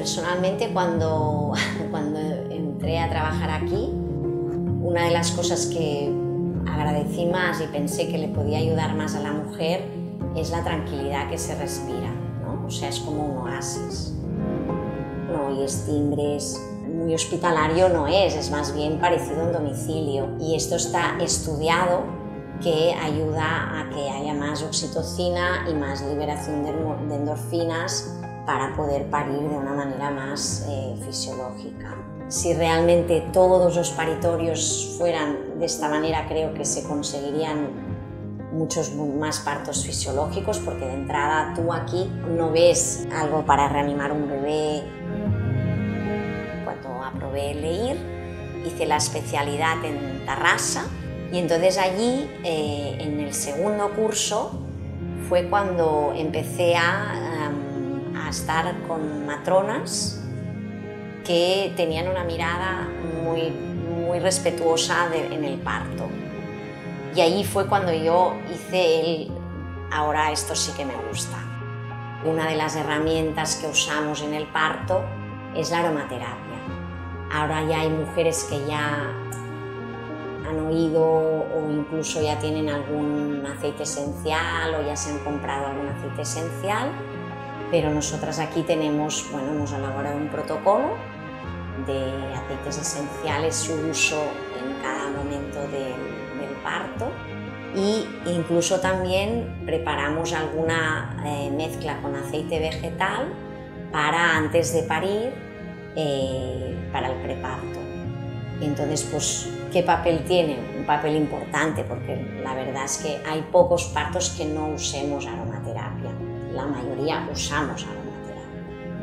personalmente cuando entré a trabajar aquí, una de las cosas que agradecí más y pensé que le podía ayudar más a la mujer es la tranquilidad que se respira, ¿no? O sea, es como un oasis. No oyes timbres, muy hospitalario no es más bien parecido a un domicilio. Y esto está estudiado, que ayuda a que haya más oxitocina y más liberación de endorfinas para poder parir de una manera más fisiológica. Si realmente todos los paritorios fueran de esta manera, creo que se conseguirían muchos más partos fisiológicos, porque de entrada tú aquí no ves algo para reanimar un bebé. Cuando aprobé LEIR, hice la especialidad en Tarrasa y entonces allí, en el segundo curso, fue cuando empecé a estar con matronas que tenían una mirada muy respetuosa en el parto. Y ahí fue cuando yo hice ahora esto sí que me gusta. Una de las herramientas que usamos en el parto es la aromaterapia. Ahora ya hay mujeres que ya han oído o incluso ya tienen algún aceite esencial o ya se han comprado algún aceite esencial, pero nosotras aquí tenemos, bueno, hemos elaborado un protocolo de aceites esenciales, su uso en cada momento del parto, e incluso también preparamos alguna mezcla con aceite vegetal para antes de parir, para el preparto. Entonces, pues, ¿qué papel tiene? Un papel importante, porque la verdad es que hay pocos partos que no usemos aromaterapia. La mayoría usamos aromaterapia.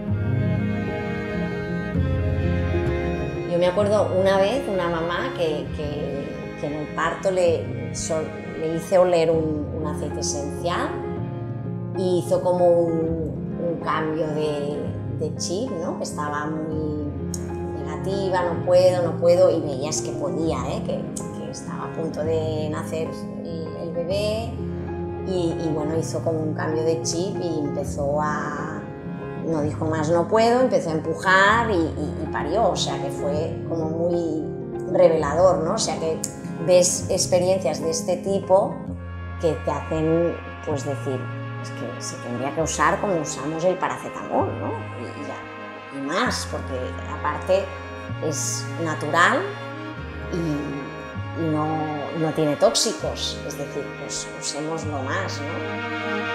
Yo me acuerdo una vez, una mamá que en el parto le hice oler un aceite esencial y hizo como un cambio de chip, ¿no? Que estaba muy negativa, no puedo, y veías que podía, que estaba a punto de nacer el bebé y bueno, hizo como un cambio de chip y empezó no dijo más no puedo, empezó a empujar y parió, o sea que fue como muy revelador, ¿no? O sea que ves experiencias de este tipo que te hacen pues decir, es que se tendría que usar como usamos el paracetamol, ¿no? Y más, porque aparte es natural y no tiene tóxicos, es decir, pues usémoslo más, ¿no?